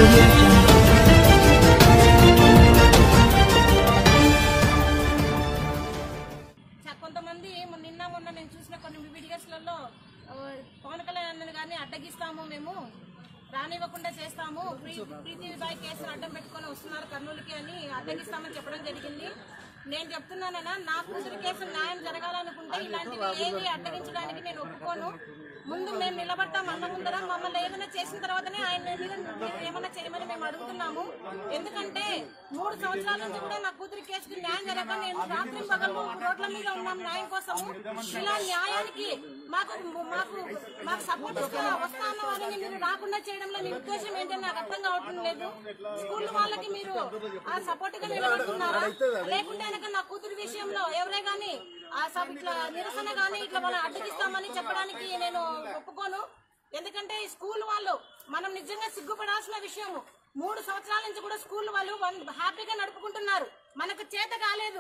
Audio Jungle. కొంతమంది మొన్న నేను చూసిన కొన్ని వీడియోస్లలో పవన్ కళ్యాణ్ అన్నని గాని అడ్డగిస్తాము, మేము రానివ్వకుండా చేస్తాము, ప్రీతి బాయ్ కేసును అడ్డం పెట్టుకొని వస్తున్నారు కర్నూలుకి అని అడ్డగిస్తామని చెప్పడం జరిగింది. నేను చెప్తున్నానన్నా, నా కూతురు కేసు న్యాయం జరగాలనుకుంటే ఇలాంటివి ఏవి అడ్డగించడానికి నేను ఒప్పుకోను. ముందు మేము నిలబడతాం అన్న ముందర, మమ్మల్ని ఏదైనా చేసిన తర్వాతనే ఆయన మీద ఏమన్నా చేయమని మేము అడుగుతున్నాము. ఎందుకంటే 3 సంవత్సరాల నుంచి కూడా నా కూతురి కేసుకి న్యాయం జరగక నేను రాత్రి పగలు రోడ్ల మీద ఉన్నాం న్యాయం కోసము. ఇలా న్యాయానికి మాకు సపోర్ట్ వస్తా అన్న వాళ్ళని మీరు రాకుండా చేయడంలో మీ ఉద్దేశం ఏంటని నాకు అర్థం కావటం లేదు. స్కూల్ వాళ్ళకి మీరు ఆ సపోర్ట్ గా నిలబడుతున్నారా, లేకుంటే నా కూతురు విషయంలో ఎవరే గాని ఇట్లా నిరసన గానీ ఇట్లా వాళ్ళని అడ్డగిస్తామని చెప్పడానికి నేను ఒప్పుకోను. ఎందుకంటే ఈ స్కూల్ వాళ్ళు మనం నిజంగా సిగ్గుపడాల్సిన విషయము. 3 సంవత్సరాల నుంచి కూడా స్కూల్ వాళ్ళు హ్యాపీగా నడుపుకుంటున్నారు. మనకు చేత కాలేదు,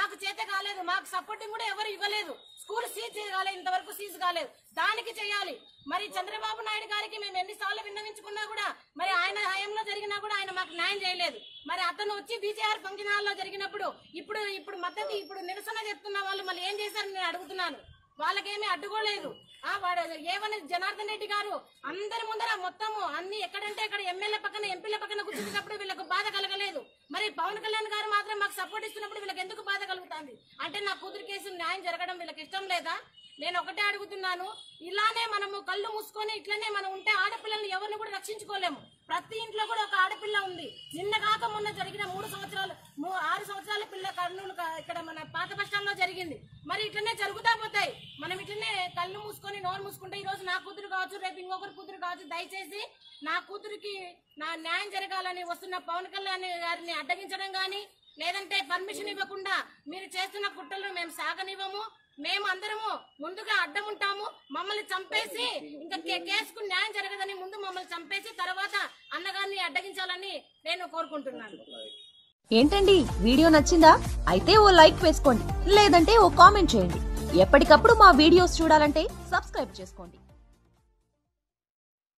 మాకు సపోర్టింగ్ కూడా ఎవరు ఇవ్వలేదు. స్కూల్ సీజ్ కాలేదు, ఇంతవరకు సీజ్ కాలేదు. దానికి చేయాలి. మరి చంద్రబాబు నాయుడు గారికి మేము ఎన్నిసార్లు విన్నవించుకున్నా కూడా మరి ఆయన హయాంలో జరిగినా కూడా ఆయన మాకు న్యాయం చేయలేదు. మరి అతను వచ్చి బీజేఆర్ ఫంక్షన్ హాల్లో జరిగినప్పుడు ఇప్పుడు మద్దతు ఇప్పుడు నిరసన చెప్తున్న వాళ్ళు మళ్ళీ ఏం చేశారని నేను అడుగుతున్నాను. వాళ్ళకేమీ అడ్డుకోలేదు. వాడు ఏమని జనార్దన్ రెడ్డి గారు అందరి ముందర మొత్తము అన్ని ఎక్కడంటే అక్కడ ఎమ్మెల్యే పక్కన ఎంపీల పక్కన కూర్చున్నప్పుడు వీళ్ళకు బాధ కలగలేదు. మరి పవన్ కళ్యాణ్ గారు మాత్రం మాకు సపోర్ట్ ఇస్తున్నప్పుడు వీళ్ళకి ఎందుకు బాధ కలుగుతుంది? అంటే నా కూతురు కేసు న్యాయం జరగడం వీళ్ళకి ఇష్టం లేదా? నేను ఒకటే అడుగుతున్నాను, ఇలానే మనము కళ్ళు మూసుకొని ఇట్లనే మనం ఉంటే ఆడపిల్లల్ని ఎవరిని కూడా రక్షించుకోలేము. ప్రతి ఇంట్లో కూడా ఒక ఆడపిల్ల ఉంది. నిన్న కాక మొన్న జరిగిన 6 సంవత్సరాల పిల్ల కర్నూలు ఇక్కడ మన పాత బస్టాండ్ లో జరిగింది. మరి ఇట్లనే జరుగుతా పోతాయి. మనం ఇట్లనే కళ్ళు మూసుకొని నోరు మూసుకుంటే ఈ రోజు నా కూతురు కావచ్చు, రేపు ఇంకొకరి కూతురు కావచ్చు. దయచేసి నా కూతురికి నా న్యాయం జరగాలని వస్తున్న పవన్ కళ్యాణ్ గారిని అడ్డగించడం గాని, లేదంటే పర్మిషన్ ఇవ్వకుండా మీరు చేస్తున్న కుట్రలు మేము సాగనివ్వము. మేము అందరము ముందుగా అడ్డం ఉంటాము. మమ్మల్ని చంపేసి ఇంకా కేసుకు న్యాయం జరగదని ముందు మమ్మల్ని చంపేసి తర్వాత అన్నగారిని అడ్డగించాలని నేను కోరుకుంటున్నాను. ఏంటండి, వీడియో నచ్చిందా? అయితే ఓ లైక్ వేసుకోండి, లేదంటే ఓ కామెంట్ చేయండి. ఎప్పటికప్పుడు మా వీడియోస్ చూడాలంటే సబ్స్క్రైబ్ చేసుకోండి.